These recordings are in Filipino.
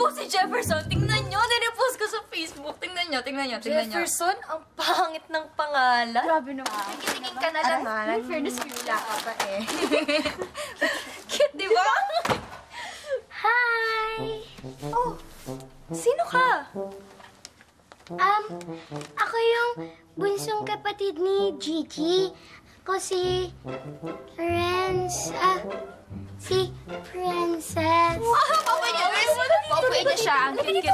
po si Jefferson. Tingnan nyo, nirepost ko sa Facebook. Tingnan nyo. Jefferson? Ang pangit ng pangalan. Grabe naman. Tingin ka na naman. In fairness, wala ka pa eh. Cute, di ba? Hi! Oh, sino ka? Ako yung bunsong kapatid ni Gigi. Ako si Princess. Wow, Paupuin na siya. Ang cute.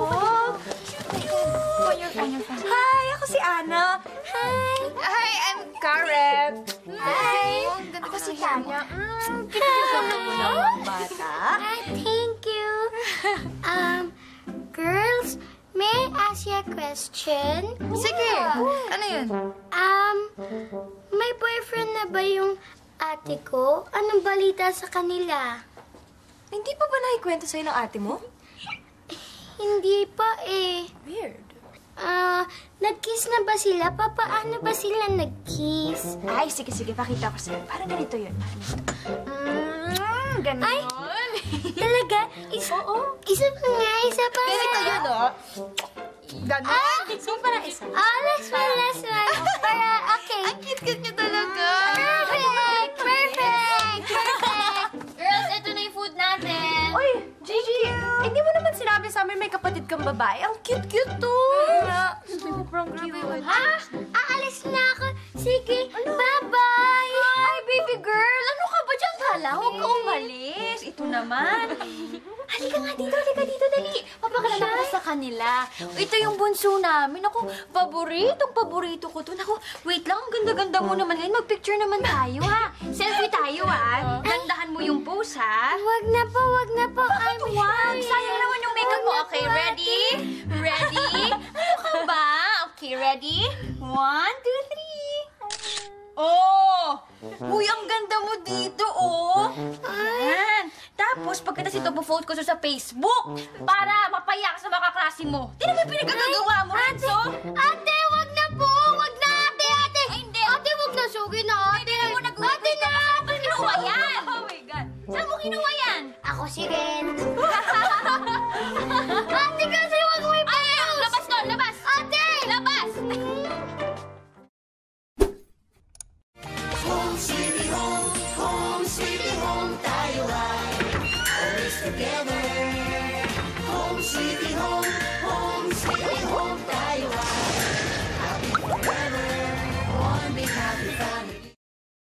Hi, ako si Ana. Hi! Hi, I'm Karen. Hi! Ako si Tanya. Bata. Hi, thank you. Girls, may I ask you a question? Sige, ano yun? May boyfriend na ba yung ate ko? Anong balita sa kanila? Hindi pa ba nakikwento sa'yo ng ate mo? Hindi pa eh. Weird. Nag-kiss na ba sila? Paano ba sila nag-kiss? Ay, sige, pakita ko sa'yo. Parang ganito yun. Ganun. Ay! Talaga? Isa pa nga. Ganito yun, oh. Ganun. So, parang isa. Last one. Para, okay. Ang cute-cute niyo talaga. Perfect. Girls, ito na yung food natin. Uy, Gigi, hindi mo naman sinabi sa amin may kapatid kang babae. Ang cute-cute to. Sobrang cute. Ha? Aalis na ako. Sige, bye-bye. Ay, baby girl, ano ka ba dyan pala? Huwag ka umalis. Ito naman. Halika nga dito, dali. Papakilala ko sa kanila. Ito yung bunso namin. Ako, paborito ko to. Ako, wait lang, ang ganda-ganda mo naman ngayon. Mag-picture naman tayo, ha? Selfie tayo, ha? Gandahan mo yung pose, ha? Wag na po. Wag, sayang naman yung makeup mo. Okay, ready? Ano ka ba? Okay, ready? 1, 2, 3. Oh! Uy, ang ganda mo dito, oh! Ayan. Tapos, pagkatapos ito, po-vote ko sa Facebook para mapaya ka sa mga kaklase mo. Tingnan mo yung pinagagagawa mo, Renzo! Ate, wag na po. Wag na, ate. Ay, hindi. Ate, wag na. Sugi na, ate. Tingnan mo, Ate na. Saan mo kinuha yan? Oh my God. Saan mo kinuha yan? Ako si Ren. Ate, kasi wag mo ipapost. Labas doon, labas! Ate! Labas! Home sweet home, tayo ay always together. Home sweet home,